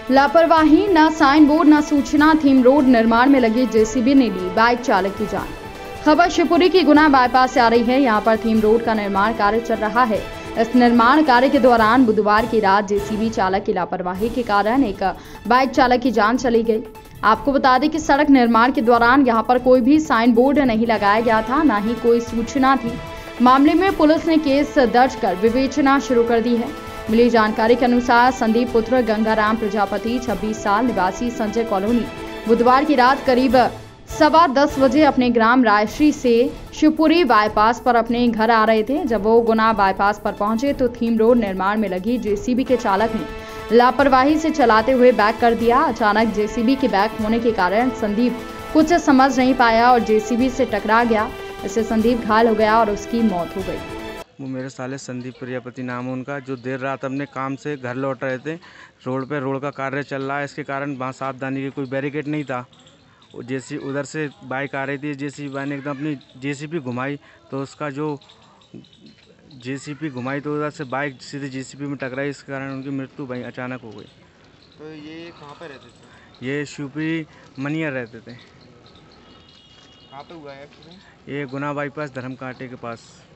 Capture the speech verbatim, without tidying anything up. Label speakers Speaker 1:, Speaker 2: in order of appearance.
Speaker 1: लापरवाही, न sign board न सूचना, थीम रोड निर्माण में लगी जेसीबी ने ली बाइक चालक की जान। खबर शिवपुरी की गुना बाईपास से आ रही है। यहाँ पर थीम रोड का निर्माण कार्य चल रहा है। इस निर्माण कार्य के दौरान बुधवार की रात जेसीबी चालक की लापरवाही के कारण एक बाइक चालक की जान चली गई। आपको बता दें कि सड़क निर्माण के दौरान यहाँ पर कोई भी साइन बोर्ड नहीं लगाया गया था, न ही कोई सूचना थी। मामले में पुलिस ने केस दर्ज कर विवेचना शुरू कर दी है। मिली जानकारी के अनुसार संदीप पुत्र गंगाराम प्रजापति छब्बीस साल निवासी संजय कॉलोनी बुधवार की रात करीब सवा दस बजे अपने ग्राम रायश्री से शिवपुरी बाईपास पर अपने घर आ रहे थे। जब वो गुना बाईपास पर पहुंचे तो थीम रोड निर्माण में लगी जेसीबी के चालक ने लापरवाही से चलाते हुए बैक कर दिया। अचानक जेसीबी के बैक होने के कारण संदीप कुछ समझ नहीं पाया और जेसीबी से टकरा गया। इससे संदीप घायल हो गया और उसकी मौत हो गई।
Speaker 2: वो मेरे साले संदीप प्रजापति नाम है उनका, जो देर रात अपने काम से घर लौट रहे थे। रोड पे रोड का कार्य चल रहा है, इसके कारण वहाँ सावधानी की कोई बैरिकेड नहीं था। जैसी उधर से बाइक आ रही थी, जेसीबी बाइक ने एकदम अपनी जेसीबी घुमाई तो उसका जो जेसीबी घुमाई तो उधर से बाइक सीधे जेसीबी में टकराई। इस कारण उनकी मृत्यु वहीं अचानक हो गई।
Speaker 3: तो ये कहाँ पे रहते थे?
Speaker 2: ये शिवपुरी मनियर रहते थे।
Speaker 3: कहाँ पे हुआ है एक्सीडेंट?
Speaker 2: ये गुना बाईपास धर्म कांटे के पास।